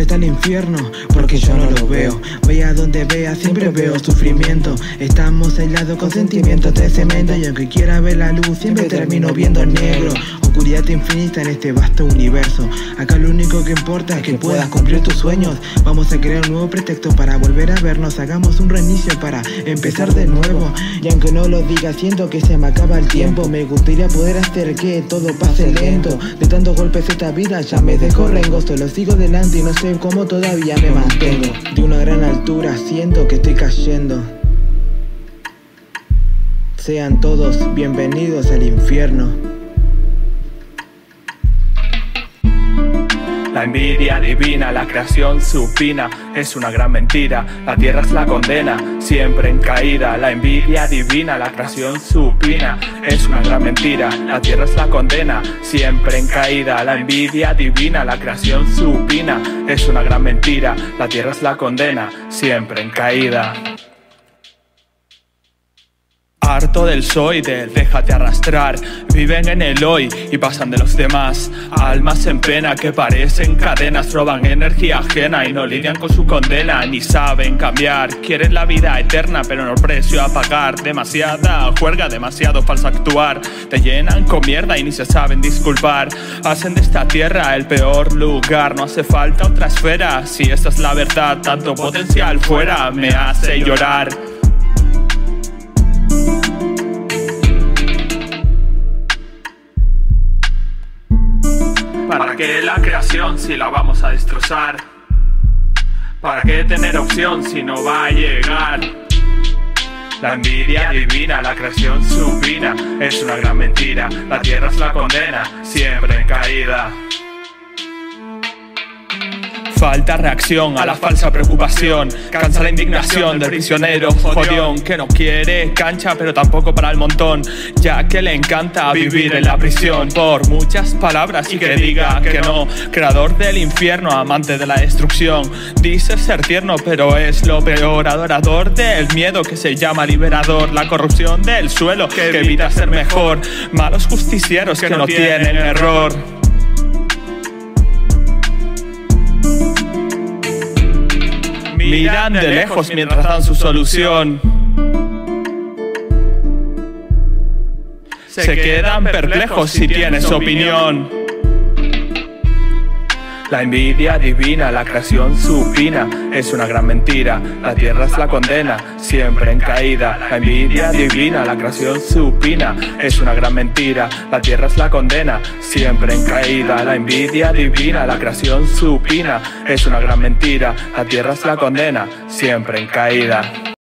está el infierno? Porque yo no lo veo. Vaya donde vea, siempre veo sufrimiento. Estamos aislados con sentimientos de cemento, y aunque quiera ver la luz, siempre termino viendo negro. Oscuridad infinita en este vasto universo. Acá lo único que importa es que puedas cumplir tus sueños. Vamos a crear un nuevo pretexto para volver a vernos. Hagamos un reinicio para empezar de nuevo. Y aunque no lo diga, siento que se me acaba el tiempo. Me gustaría poder hacer que todo pase lento. De tantos golpes esta vida ya me dejó rengo. Solo sigo delante y no sé cómo todavía me mantengo. De una gran altura siento que estoy cayendo. Sean todos bienvenidos al infierno. La envidia adivina, la creación supina, es una gran mentira, la tierra es la condena, siempre en caída. La envidia adivina, la creación supina, es una gran mentira, la tierra es la condena, siempre en caída. La envidia adivina, la creación supina, es una gran mentira, la tierra es la condena, siempre en caída. Harto del soy, del déjate arrastrar. Viven en el hoy y pasan de los demás. Almas en pena que parecen cadenas. Roban energía ajena y no lidian con su condena. Ni saben cambiar, quieren la vida eterna, pero no el precio a pagar. Demasiada juerga, demasiado falso actuar. Te llenan con mierda y ni se saben disculpar. Hacen de esta tierra el peor lugar. No hace falta otra esfera, si esta es la verdad. Tanto potencial fuera me hace llorar. ¿Para qué la creación si la vamos a destrozar? ¿Para qué tener opción si no va a llegar? La envidia adivina, la creación supina, es una gran mentira, la tierra es la condena, siempre en caída. Falta reacción a la falsa preocupación. Cansa la indignación del prisionero jodión que no quiere cancha pero tampoco para el montón, ya que le encanta vivir en la prisión. Por muchas palabras y que diga que no. Creador del infierno, amante de la destrucción. Dice ser tierno pero es lo peor. Adorador del miedo que se llama liberador. La corrupción del suelo que evita ser mejor. Malos justicieros que no tienen error. Miran de lejos mientras dan su solución. Se quedan perplejos si tienes opinión. La envidia adivina, la creación supina, es una gran mentira, la tierra es la condena, siempre en caída. La envidia adivina, la creación supina, es una gran mentira, la tierra es la condena, siempre en caída. La envidia adivina, la creación supina, es una gran mentira, la tierra es la condena, siempre en caída.